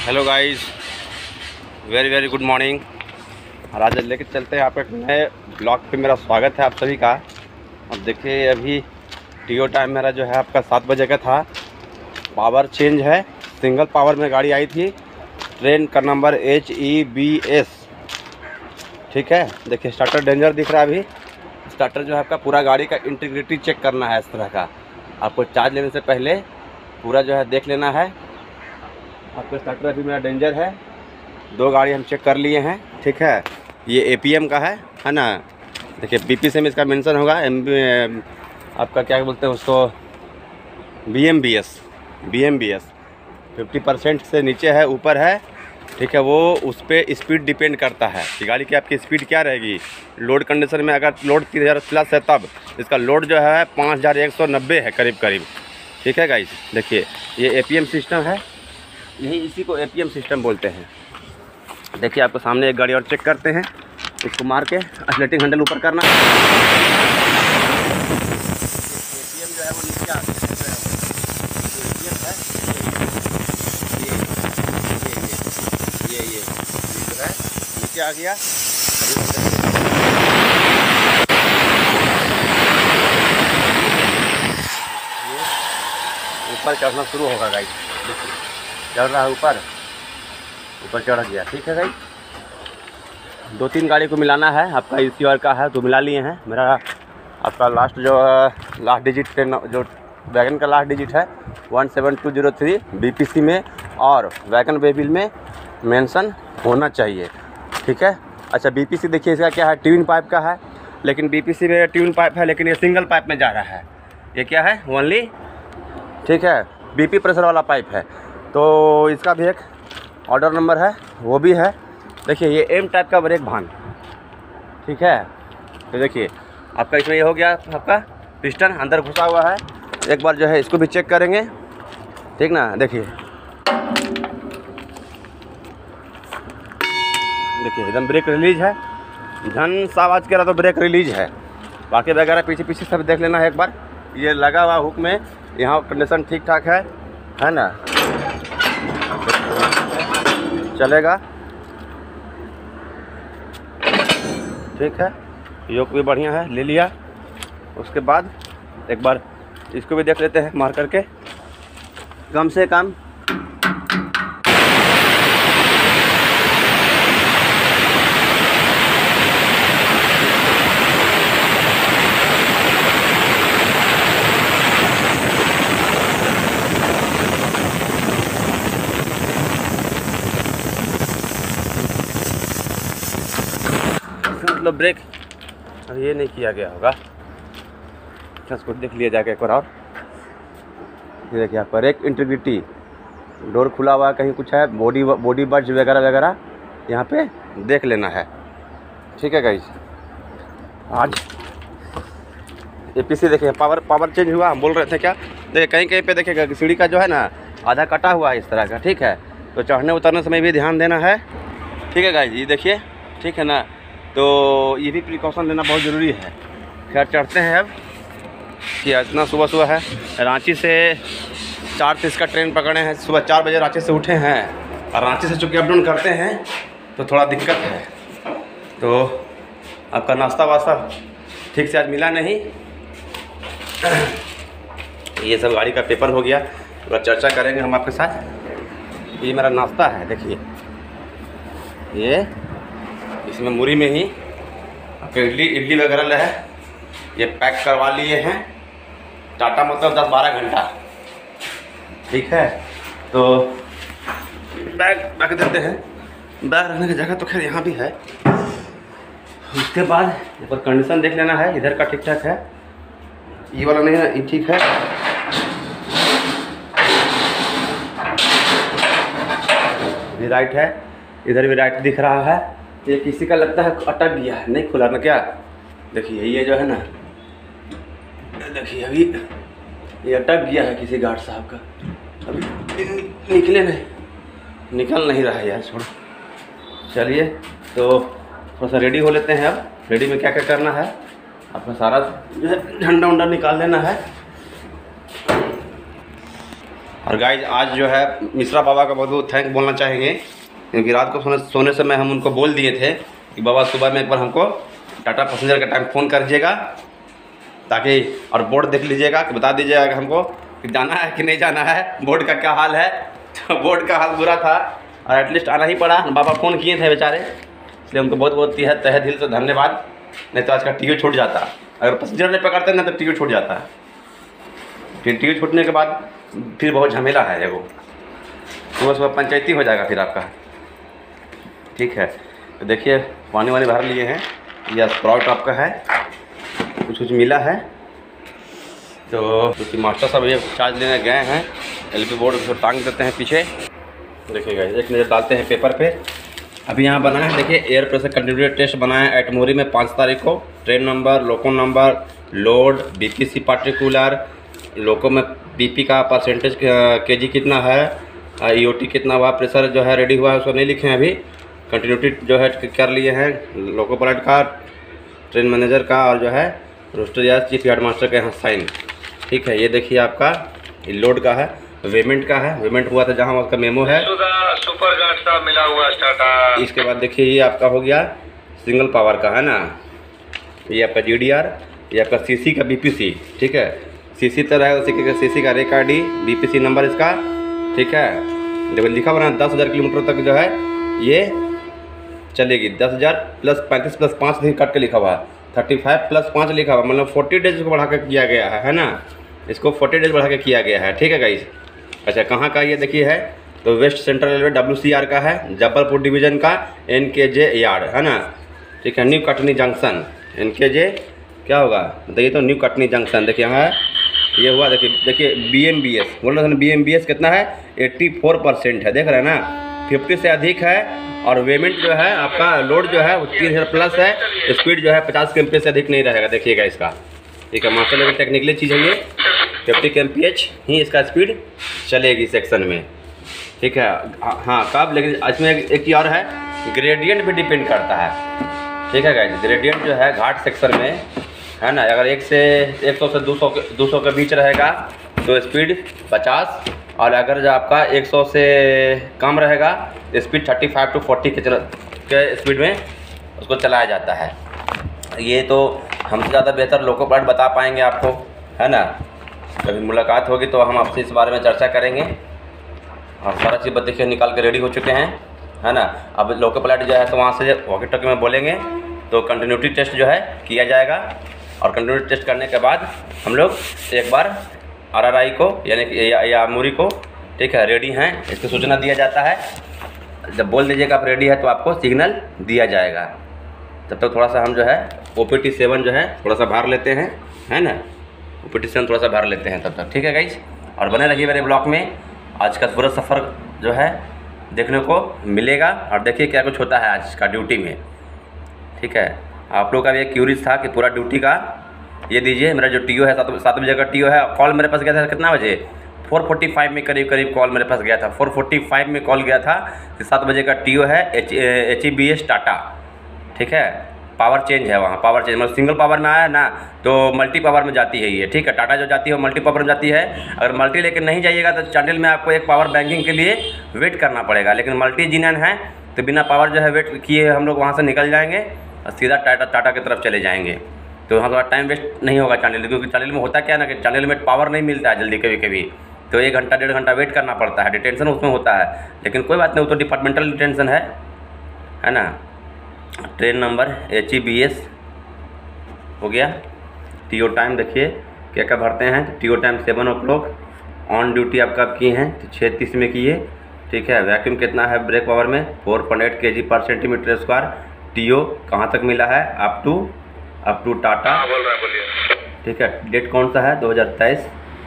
Hello guys, very very good morning. और आज लेके चलते हैं आप एक नए ब्लॉग पे। मेरा स्वागत है आप सभी का। अब देखिए अभी टीओ टाइम मेरा जो है आपका 7 बजे का था। पावर चेंज है, सिंगल पावर में गाड़ी आई थी। ट्रेन का नंबर HEBS, ठीक है। देखिए स्टार्टर डेंजर दिख रहा है। अभी स्टार्टर जो है आपका पूरा गाड़ी का इंटीग्रिटी चेक करना है। इस तरह का आपको चार्ज लेने से पहले पूरा जो है देख लेना है। आपका स्टार्टर अभी मेरा डेंजर है। 2 गाड़ी हम चेक कर लिए हैं, ठीक है। ये APM का है ना। देखिए BPC में इसका मेंशन होगा। आपका क्या बोलते हैं उसको, BMBS 50% से नीचे है, ऊपर है, ठीक है। वो उस पर स्पीड डिपेंड करता है कि गाड़ी की आपकी स्पीड क्या रहेगी। लोड कंडीशन में अगर लोड 3000 प्लस है तब इसका लोड जो है 5190 है करीब, ठीक है गाइस। देखिए ये APM सिस्टम है, यही इसी को APM सिस्टम बोलते हैं। देखिए आपको सामने एक गाड़ी और चेक करते हैं। इसको मार के एक्सीलरेटिंग हैंडल ऊपर करना। APM जो है वो नीचे आ गया है। APM है ये जो है नीचे आ गया। ऊपर चढ़ना शुरू होगा गाइस। चढ़ रहा है, ऊपर चढ़ गया, ठीक है गाइस। 2-3 गाड़ी को मिलाना है। आपका ECR का है तो मिला लिए हैं। मेरा आपका लास्ट डिजिट जो वैगन का लास्ट डिजिट है 17203 BPC में और वैगन वेबिल में मेंशन होना चाहिए, ठीक है। अच्छा BPC देखिए इसका क्या है, ट्यून पाइप का है। लेकिन BPC में ट्यून पाइप है, लेकिन ये सिंगल पाइप में जा रहा है। ये क्या है, ओनली, ठीक है, BP प्रेशर वाला पाइप है। तो इसका भी एक ऑर्डर नंबर है, वो भी है। देखिए ये M टाइप का ब्रेक भान, ठीक है। तो देखिए आपका इसमें ये हो गया, आपका पिस्टन अंदर घुसा हुआ है। एक बार जो है इसको भी चेक करेंगे, ठीक ना। देखिए एकदम ब्रेक रिलीज है। झन सा आवाज़ कह रहा तो ब्रेक रिलीज है। बाकी वगैरह पीछे सब देख लेना है एक बार। ये लगा हुआ हुक में, यहाँ कंडीशन ठीक ठाक है ना, चलेगा, ठीक है। योक भी बढ़िया है, ले लिया। उसके बाद एक बार इसको भी देख लेते हैं मार करके। कम से कम मतलब ब्रेक अब ये नहीं किया गया होगा। इसको देख लिया जाके एक बार और। ये देखिए आपका ब्रेक इंटीग्रिटी, डोर खुला हुआ कहीं कुछ है, बॉडी बर्ज वगैरह यहाँ पे देख लेना है, ठीक है गाइस। आज APC देखिए पावर चेंज हुआ। हम बोल रहे थे क्या, देखिए कहीं पे देखिएगा सीढ़ी का जो है ना आधा कटा हुआ है इस तरह का, ठीक है। तो चढ़ने उतरने समय भी ध्यान देना है, ठीक है गाइस। ये देखिए, ठीक है ना। तो ये भी प्रिकॉशन लेना बहुत ज़रूरी है। खैर चढ़ते हैं अब कि इतना सुबह है। रांची से 4:30 का ट्रेन पकड़े हैं। सुबह 4 बजे रांची से उठे हैं और रांची से चूँकि अप डाउन करते हैं तो थोड़ा दिक्कत है। तो आपका नाश्ता वास्ता ठीक से आज मिला नहीं। ये सब गाड़ी का पेपर हो गया, थोड़ा चर्चा करेंगे हम आपके साथ। ये मेरा नाश्ता है, देखिए ये इसमें मुरी में ही इडली वगैरह है। ये पैक करवा लिए हैं। टाटा मतलब 10-12 घंटा, ठीक है। तो बैग रख देते हैं। बैग रखने की जगह तो खैर यहाँ भी है। उसके बाद यहाँ पर कंडीशन देख लेना है। इधर का ठीक ठाक है, ये वाला नहीं है, ये ठीक है। ये राइट है, इधर भी राइट दिख रहा है। ये किसी का लगता है अटक गया है, नहीं खुला ना क्या। देखिए ये जो है ना, देखिए अभी ये अटक गया है किसी गार्ड साहब का। अभी निकल नहीं रहा है यार, छोड़ो। चलिए तो थोड़ा सा रेडी हो लेते हैं। अब रेडी में क्या क्या करना है, आपका सारा जो है झंडा उंडा निकाल लेना है। और गाइज आज जो है मिश्रा बाबा का बहुत बहुत थैंक बोलना चाहेंगे, क्योंकि रात को सोने समय हम उनको बोल दिए थे कि बाबा सुबह में एक बार हमको टाटा पैसेंजर का टाइम फ़ोन कर दीजिएगा, ताकि और बोर्ड देख लीजिएगा कि बता दीजिएगा हमको कि जाना है कि नहीं जाना है, बोर्ड का क्या हाल है। तो बोर्ड का हाल बुरा था और एटलीस्ट आना ही पड़ा। बाबा फ़ोन किए थे बेचारे, इसलिए उनको बहुत बहुत तहे दिल से धन्यवाद। नहीं तो आज का टीओ छूट जाता, अगर पैसेंजर नहीं पकड़ते ना तो टीओ छूट जाता है। फिर टीओ छूटने के बाद फिर बहुत झमेला है वो, सुबह सुबह पंचायती हो जाएगा फिर आपका। ठीक है, तो देखिए पानी वानी भर लिए हैं, यह स्प्राउट आपका है, कुछ मिला है। तो क्योंकि मास्टर साहब ये चार्ज लेने गए हैं, एलपी बोर्ड को टांग देते हैं पीछे। देखिएगा एक नज़र डालते हैं पेपर पे। अभी यहाँ बना है, देखिए एयर प्रेशर कंटिन्यूटी टेस्ट बना है एटमोरी में 5 तारीख को। Train number, loco number, load, BPC particular, loco में बीपी का परसेंटेज केजी कितना है, ईओटी कितना हुआ, प्रेशर जो है रेडी हुआ है उसको नहीं लिखे हैं अभी। कंटिन्यूटी जो है कर लिए हैं, लोको पायलट का, ट्रेन मैनेजर का, और जो है रोस्टर या चीफ यार्ड मास्टर के यहाँ साइन। ठीक है, ये देखिए आपका लोड का है, वेमेंट का है, वेमेंट हुआ था जहाँ उसका मेमो है, सुपर गांसा मिला हुआ टाटा। इसके बाद देखिए ये आपका हो गया सिंगल पावर का है ना, ये आपका GDR, ये आपका CC का BPC। ठीक है, CC तो रहेगा उसी के, CC का रेक ID, BPC नंबर इसका। ठीक है, देखो लिखा हुआ है 10,000 किलोमीटर तक जो है ये चलेगी। 10,000 प्लस 35 प्लस 5 नहीं कट के लिखा हुआ है, 35 प्लस 5 लिखा हुआ, मतलब 40 डेज को बढ़ा के किया गया है ना, इसको 40 डेज बढ़ा के किया गया है। ठीक है गाइस, अच्छा कहाँ का ये देखिए है, तो वेस्ट सेंट्रल रेलवे WCR का है, जबलपुर डिवीज़न का, NKJ यार्ड है ना। ठीक है, न्यू कटनी जंक्शन, NKJ क्या होगा बताइए, तो न्यू कटनी जंक्शन। देखिए यहाँ ये हुआ, देखिए BMBS बोल रहे थे ना, BMBS कितना है 84% है, देख रहे हैं ना, 50 से अधिक है। और वेमेंट जो है आपका लोड जो है वो 3000 प्लस है, स्पीड जो है 50 kmph से अधिक नहीं रहेगा। देखिएगा इसका, ठीक है, मास्टर लेवल टेक्निकली चीज़ है ये, 50 kmph ही इसका स्पीड चलेगी सेक्शन में। ठीक है, हाँ कब, लेकिन इसमें एक चीज़ और है, ग्रेडियंट भी डिपेंड करता है। ठीक है गाइस, ग्रेडियंट जो है घाट सेक्शन में है ना, अगर 100 से 200 के बीच रहेगा तो स्पीड 50, और अगर जो आपका 100 से कम रहेगा स्पीड 35 to 40 के स्पीड में उसको चलाया जाता है। ये तो हमसे ज़्यादा बेहतर लोको पायलट बता पाएंगे आपको, है ना। कभी मुलाकात होगी तो हम आपसे इस बारे में चर्चा करेंगे। और सारा चीज़ देखिए निकाल के रेडी हो चुके हैं, है ना। अब लोको पायलट जो है तो वहाँ से वॉकी टॉकी में बोलेंगे तो कंटिन्यूटी टेस्ट जो है किया जाएगा, और कंटिन्यूटी टेस्ट करने के बाद हम लोग एक बार RRI को यानी कि या मूरी को, ठीक है, रेडी हैं इसकी सूचना दिया जाता है। जब बोल दीजिएगा आप रेडी है तो आपको सिग्नल दिया जाएगा। तब तक थोड़ा सा हम जो है OPT 7 जो है थोड़ा सा भर लेते हैं, है ना, OPT 7 थोड़ा सा भर लेते हैं तब तक। ठीक है गाइस, और बने रहिए मेरे ब्लॉग में, आज का पूरा सफ़र जो है देखने को मिलेगा। और देखिए क्या कुछ होता है आज का ड्यूटी में। ठीक है, आप लोग का भी एक क्यूरीज था कि पूरा ड्यूटी का ये दीजिए। मेरा जो TO है 7 बजे का TO है। कॉल मेरे पास गया था कितना बजे, 4:45 में करीब कॉल मेरे पास गया था। 4:45 में कॉल गया था कि 7 बजे का TO है HEBS टाटा। ठीक है, पावर चेंज है वहाँ, पावर चेंज मतलब सिंगल पावर में आया ना तो मल्टी पावर में जाती है ये। ठीक है, टाटा जो जाती है वो मल्टी पावर में जाती है। अगर मल्टी लेकर नहीं जाइएगा तो चांडिल में आपको एक पावर बैंकिंग के लिए वेट करना पड़ेगा, लेकिन मल्टी जिनन है तो बिना पावर जो है वेट किए हम लोग वहाँ से निकल जाएंगे और सीधा टाटा की तरफ चले जाएंगे। तो वहाँ थोड़ा टाइम वेस्ट नहीं होगा चांडिल, क्योंकि चांडिल में होता क्या ना कि चांडिल में पावर नहीं मिलता है जल्दी, कभी कभी तो 1 घंटा 1.5 घंटा वेट करना पड़ता है, डिटेंशन उसमें होता है। लेकिन कोई बात नहीं, वो तो डिपार्टमेंटल डिटेंशन है ना। ट्रेन नंबर HEBS हो गया। TO टाइम देखिए क्या क्या भरते हैं। TO time 7 o'clock, on duty आपका किए हैं तो 6:30 में किए। ठीक है, वैक्यूम कितना है ब्रेक पावर में 4.8 kg/cm²। TO कहाँ तक मिला है, अप टू टाटा। बोलिए। ठीक है, डेट कौन सा है 2023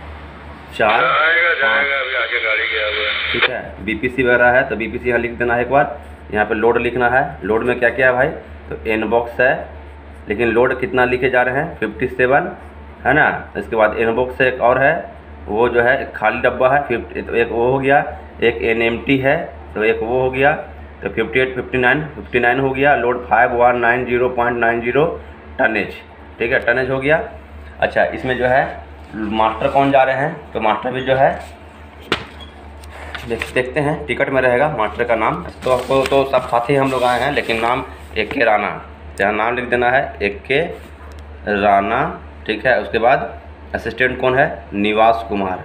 4 जाएगा अभी आगे गाड़ी गया हुआ है। ठीक है, BPC वगैरह है तो BPC यहाँ लिख देना है एक बार। यहाँ पे लोड लिखना है, लोड में क्या क्या है भाई, तो N-बॉक्स है, लेकिन लोड कितना लिखे जा रहे हैं 57, है ना। इसके बाद N-बॉक्स से एक और है, वो जो है खाली डब्बा है, तो एक वो हो गया, एक NMT है तो एक वो हो गया, तो 58 59 हो गया। Load 5190.90 tonnage. ठीक है, टनेज हो गया। अच्छा, इसमें जो है मास्टर कौन जा रहे हैं, तो मास्टर भी जो है देखते हैं टिकट में रहेगा मास्टर का नाम। तो आपको तो सब साथी हम लोग आए हैं, लेकिन नाम AK राणा, यहाँ नाम लिख देना है AK राणा, ठीक है। उसके बाद असिस्टेंट कौन है, निवास कुमार,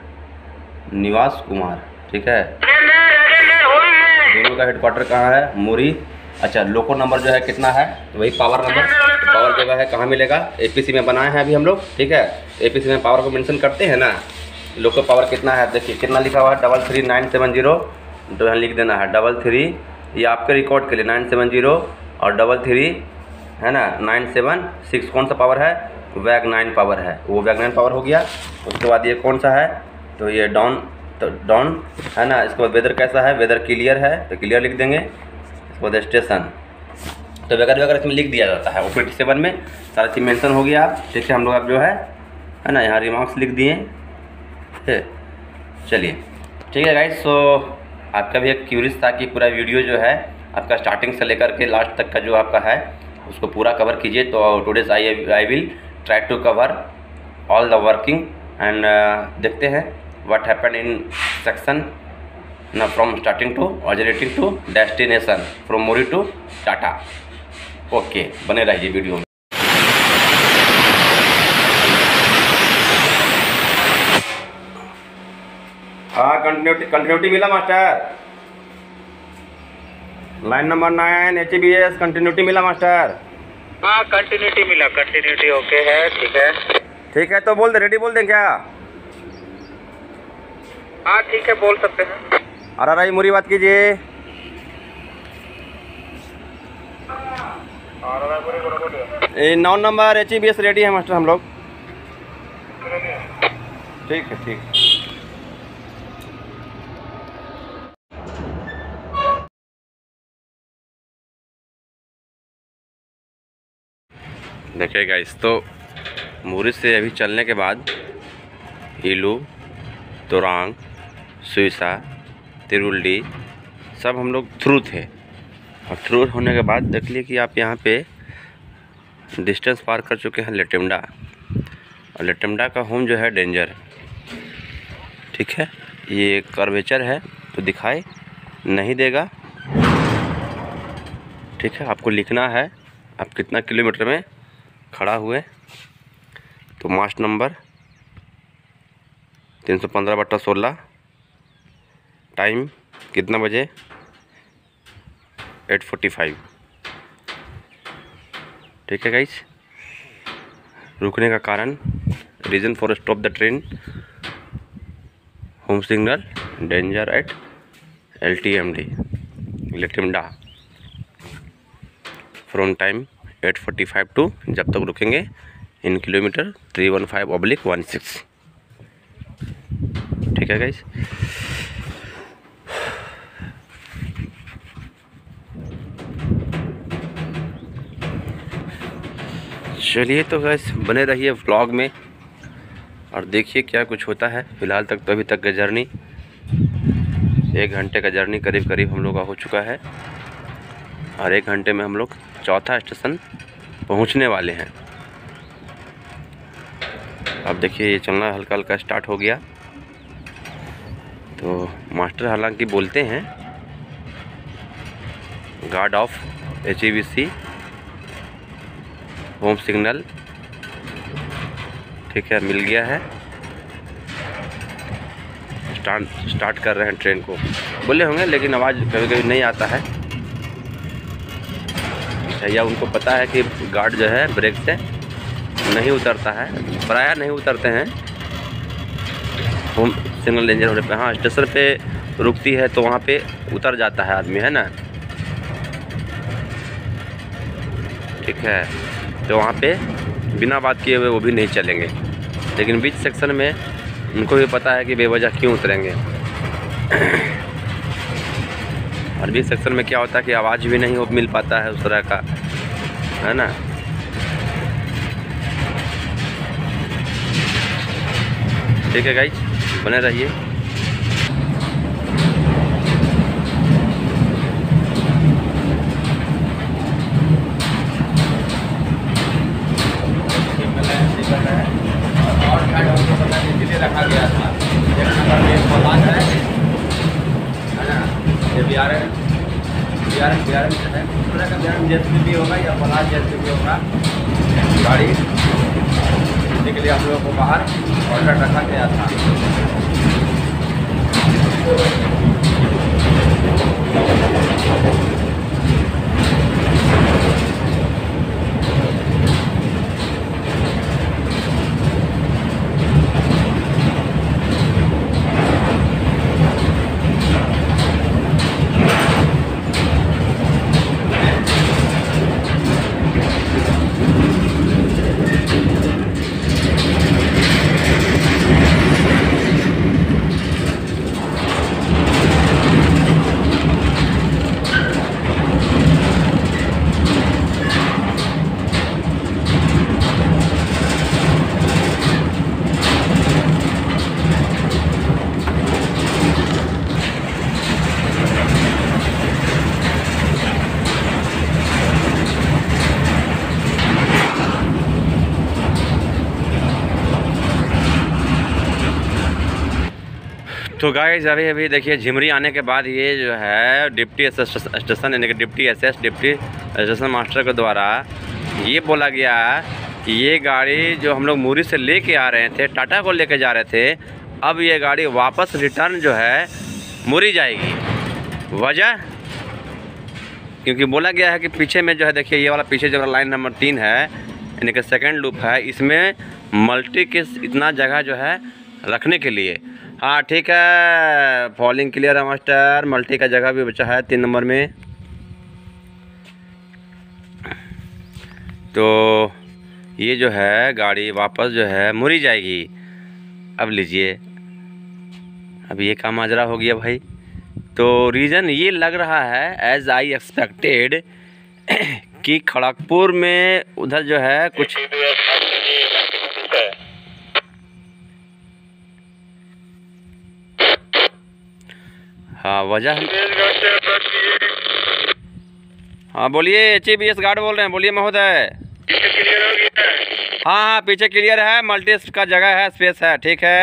ठीक है। दोनों का हेडक्वार्टर कहाँ है, मुरी। अच्छा, लोको नंबर जो है कितना है, वही पावर नंबर, पावर जगह है कहाँ मिलेगा, APC में बनाए हैं अभी हम लोग, ठीक है। APC में पावर को मेंशन करते हैं ना, लोको पावर कितना है, देखिए कितना लिखा हुआ है 33970, तो यहाँ लिख देना है 33, ये आपके रिकॉर्ड के लिए 970 और 33 है ना, 976 कौन सा पावर है, वैग 9 पावर है, वो वैग 9 पावर हो गया। उसके बाद ये कौन सा है, तो ये डाउन, तो डाउन है ना। इसके बाद वेदर कैसा है, वेदर क्लियर है, तो क्लियर लिख देंगे। इसके बाद स्टेशन, तो वगैरह इसमें लिख दिया जाता है। OPT 7 में सारा चीज़ मेंशन हो गया, ठीक है। हम लोग अब जो है ना यहाँ रिमार्क्स लिख दिए, चलिए ठीक है गाइस। सो आपका भी एक क्यूरियस था कि पूरा वीडियो जो है आपका स्टार्टिंग से लेकर के लास्ट तक का जो आपका है उसको पूरा कवर कीजिए। तो today's I will try to cover all the working and देखते हैं व्हाट हैपेंड इन सेक्शन ना, from starting to originating to destination, from Mori to Tata. Okay, बने रहिए वीडियो में। हाँ, कंटिन्यूटी मिला master, line number 9 HBS continuity मिला मास्टर। हाँ, कंटिन्यूटी मिला, कंटिन्यूटी ओके है, ठीक है। ठीक है, तो बोल दे, रेडी बोल दें क्या? हाँ ठीक है, बोल सकते हैं। RRI मुरी बात कीजिए। ये 9 नंबर HBS रेडी है मास्टर हम लोग। ठीक है, ठीक। देखिए गाइस, तो मुरी से अभी चलने के बाद इलू, तोरांग, सुइसा, तिरुल्डी सब हम लोग थ्रू थे। और थ्रू होने के बाद देख लिए कि आप यहाँ पे डिस्टेंस पार कर चुके हैं लेटेमडा, और लेटेमडा का होम जो है डेंजर, ठीक है। ये कर्वेचर है तो दिखाई नहीं देगा, ठीक है। आपको लिखना है आप कितना किलोमीटर में खड़ा हुए। तो मास्ट नंबर 315/16, टाइम कितना बजे, 8:45, ठीक है गाइस। रुकने का कारण, reason for stop the train, home signal, danger at LTMD Letimda, from time 8:45 to जब तक रुकेंगे इन किलोमीटर 315/16, ठीक है गाइस। चलिए तो गाइस बने रहिए व्लॉग में और देखिए क्या कुछ होता है। फ़िलहाल तक तो अभी तक का जर्नी 1 घंटे का जर्नी करीब करीब हम लोग का हो चुका है, और 1 घंटे में हम लोग चौथा स्टेशन पहुंचने वाले हैं। अब देखिए ये चलना हल्का हल्का स्टार्ट हो गया। तो मास्टर हालांकि बोलते हैं guard of HEVC, home signal, ठीक है, मिल गया है। स्टार्ट कर रहे हैं ट्रेन को, बोले होंगे, लेकिन आवाज़ कभी कभी नहीं आता है, या उनको पता है कि गार्ड जो है ब्रेक से नहीं उतरता है, प्रायः नहीं उतरते हैं होम सिग्नल डेंजर होने पे। हाँ, स्टेशन पे रुकती है तो वहाँ पे उतर जाता है आदमी, है ना, ठीक है। तो वहाँ पे बिना बात किए हुए वो भी नहीं चलेंगे, लेकिन बीच सेक्शन में उनको भी पता है कि बेवजह क्यों उतरेंगे। और बीच सेक्शन में क्या होता है कि आवाज़ भी नहीं मिल पाता है उस तरह का, है ना। ठीक है गाइस, बने रहिए। रखा गया था, BRN है, इस तरह का BRN JCB होगा या पलाश JCB होगा गाड़ी, इसी के लिए आप लोगों को बाहर ऑर्डर रखा गया था। तो गाइस अभी देखिए झिमरी आने के बाद ये जो है डिप्टी स्टेशन यानी कि डिप्टी स्टेशन मास्टर के द्वारा ये बोला गया कि ये गाड़ी जो हम लोग मुरी से लेके आ रहे थे, टाटा को लेके जा रहे थे, अब ये गाड़ी वापस रिटर्न जो है मुरी जाएगी। वजह क्योंकि बोला गया है कि पीछे में जो है देखिए ये वाला पीछे जो लाइन नंबर 3 है यानी कि सेकेंड लूप है, इसमें मल्टी के इतना जगह जो है रखने के लिए। हाँ ठीक है, फॉलिंग क्लियर है मास्टर। मल्टी का जगह भी बचा है 3 नंबर में। तो ये जो है गाड़ी वापस जो है मुरी जाएगी। अब लीजिए, अब ये काम माजरा हो गया भाई। तो रीज़न ये लग रहा है एज आई एक्सपेक्टेड कि खड़गपुर में उधर जो है कुछ हाँ वजह। हाँ बोलिए, HBS गार्ड बोल रहे हैं, बोलिए महोदय। हाँ हाँ पीछे क्लियर है, मल्टी का जगह है, स्पेस है, ठीक है।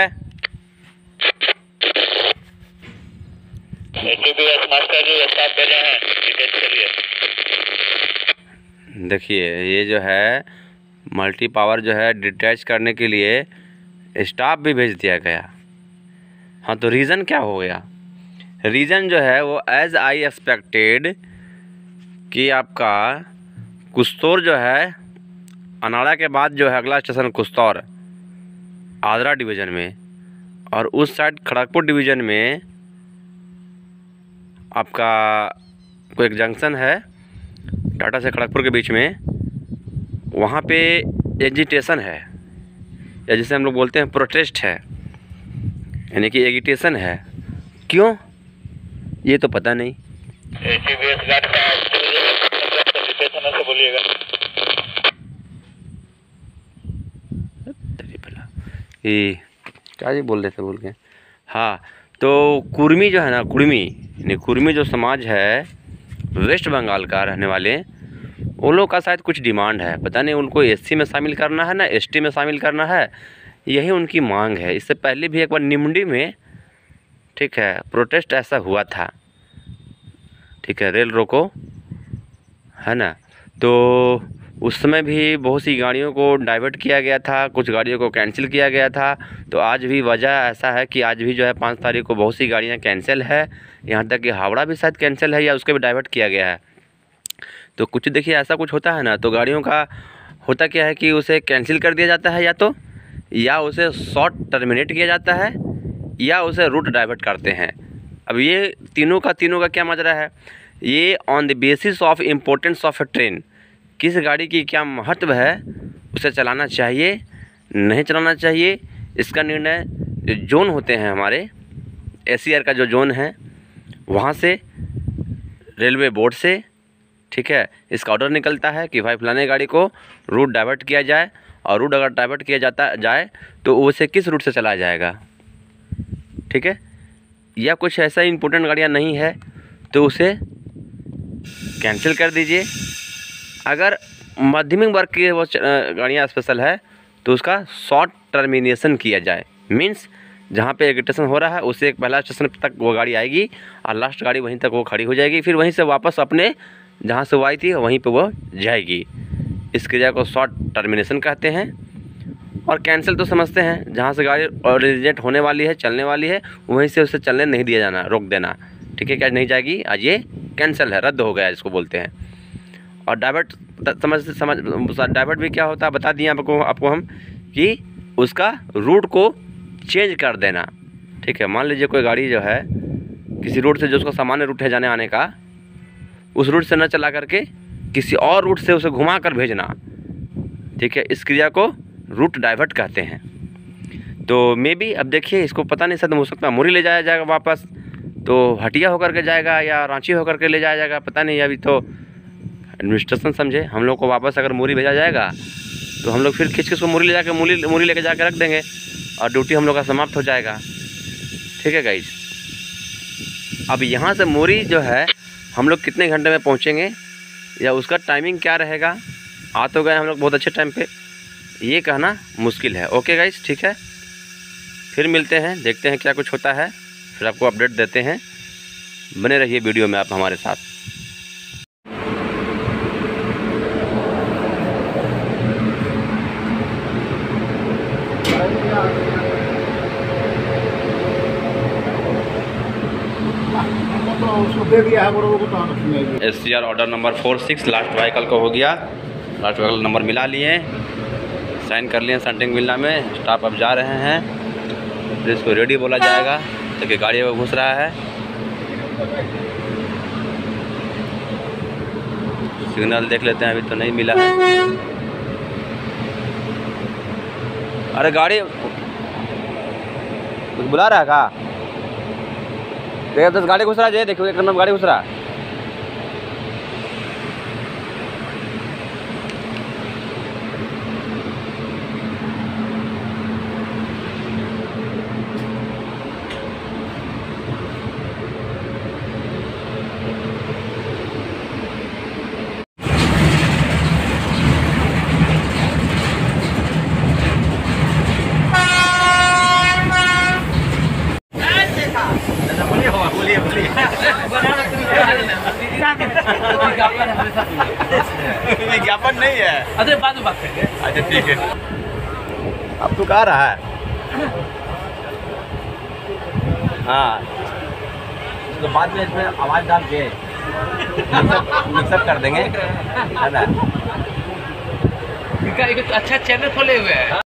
देखिए ये जो है मल्टी पावर जो है डिटैच करने के लिए स्टाफ भी भेज दिया गया। हाँ तो रीज़न क्या हो गया? रीज़न जो है वो एज आई एक्सपेक्टेड कि आपका कुस्तौर जो है अनाड़ा के बाद जो है अगला स्टेशन कुस्तौर आदरा डिवीज़न में, और उस साइड खड़गपुर डिवीज़न में आपका कोई एक जंक्शन है टाटा से खड़गपुर के बीच में, वहाँ पे एजिटेशन है या जिसे हम लोग बोलते हैं प्रोटेस्ट है, यानी कि एजिटेशन है। क्यों ये तो पता नहीं। क्या जी बोल रहे थे बोल के। हाँ तो कुर्मी जो है ना, कुर्मी जो समाज है वेस्ट बंगाल का रहने वाले, उन लोग का शायद कुछ डिमांड है, पता नहीं उनको SC में शामिल करना है ना ST में शामिल करना है, यही उनकी मांग है। इससे पहले भी एक बार निमडी में ठीक है प्रोटेस्ट ऐसा हुआ था, ठीक है, रेल रोको है ना। तो उस समय भी बहुत सी गाड़ियों को डाइवर्ट किया गया था, कुछ गाड़ियों को कैंसिल किया गया था। तो आज भी वजह ऐसा है कि आज भी जो है 5 तारीख को बहुत सी गाड़ियां कैंसिल है, यहाँ तक कि हावड़ा भी शायद कैंसिल है या उसके भी डाइवर्ट किया गया है। तो कुछ देखिए ऐसा कुछ होता है ना, तो गाड़ियों का होता क्या है कि उसे कैंसिल कर दिया जाता है या उसे शॉर्ट टर्मिनेट किया जाता है या उसे रूट डाइवर्ट करते हैं। अब ये तीनों का क्या माजरा है, ये on the basis of importance of a train, किस गाड़ी की क्या महत्व है, उसे चलाना चाहिए नहीं चलाना चाहिए, इसका निर्णय जो जोन होते हैं हमारे SCR का जो जोन है वहाँ से रेलवे बोर्ड से, ठीक है, इसका ऑर्डर निकलता है कि भाई फलाने गाड़ी को रूट डाइवर्ट किया जाए, और रूट अगर डाइवर्ट किया जाए तो उसे किस रूट से चलाया जाएगा, ठीक है। या कुछ ऐसा इम्पोर्टेंट गाड़ियाँ नहीं है तो उसे कैंसिल कर दीजिए। अगर मध्यम वर्ग की वो गाड़ियाँ स्पेशल है तो उसका शॉर्ट टर्मिनेशन किया जाए, मीन्स जहाँ पे एक स्टेशन हो रहा है उससे एक पहला स्टेशन तक वो गाड़ी आएगी और लास्ट गाड़ी वहीं तक वो खड़ी हो जाएगी। फिर वहीं से वापस अपने जहाँ से वो आई थी वहीं पे वो जाएगी। इस क्रिया को शॉर्ट टर्मिनेशन कहते हैं। और कैंसिल तो समझते हैं, जहाँ से गाड़ी ओरिजिनेट होने वाली है, चलने वाली है, वहीं से उसे चलने नहीं दिया जाना, रोक देना। ठीक है, क्या नहीं जाएगी, आज ये कैंसिल है, रद्द हो गया इसको बोलते हैं। और डाइवर्ट डाइवर्ट भी क्या होता है बता दिए आपको हम कि उसका रूट को चेंज कर देना। ठीक है, मान लीजिए कोई गाड़ी जो है किसी रूट से, जो उसका सामान्य रूट है जाने आने का, उस रूट से न चला करके किसी और रूट से उसे घुमा कर भेजना। ठीक है, इस क्रिया को रूट डाइवर्ट कहते हैं। तो मे बी अब देखिए, इसको पता नहीं सर, हो सकता है मुरी ले जाया जाएगा वापस, तो हटिया होकर के जाएगा या रांची होकर के ले जाया जाएगा, पता नहीं। अभी तो एडमिनिस्ट्रेशन समझे, हम लोग को वापस अगर मुरी भेजा जाएगा तो हम लोग फिर खींच के उसको मुरी ले जाकर मुरी लेके जाकर रख देंगे और ड्यूटी हम लोग का समाप्त हो जाएगा। ठीक है गाइस, अब यहाँ से मुरी जो है हम लोग कितने घंटे में पहुँचेंगे या उसका टाइमिंग क्या रहेगा, आ तो गए हम लोग बहुत अच्छे टाइम पे, ये कहना मुश्किल है। ओके गाइस, ठीक है, फिर मिलते हैं, देखते हैं क्या कुछ होता है, फिर आपको अपडेट देते हैं। बने रहिए वीडियो में आप हमारे साथ। SCR order number 46 last vehicle को हो गया, लास्ट व्हीकल नंबर मिला लिए, साइन कर लिए सेंटिंग मिलना में। स्टाफ अब जा रहे हैं, फिर इसको रेडी बोला जाएगा, देखिए गाड़ी में घुस रहा है। सिग्नल देख लेते हैं, अभी तो नहीं मिला है। अरे गाड़ी कुछ बुला रहा है का, देखिए 10 गाड़ी घुस रहा है, देखो 1 नंबर गाड़ी घुस रहा है। विज्ञापन नहीं है, अरे बाद में बात करेंगे। अच्छा ठीक है, अब तू कहाँ रहा है? हाँ, तो बाद में इसमें आवाज़ डाल के मिक्सअप कर देंगे, है ना। इनका एक अच्छा चैनल खोले हुए हैं।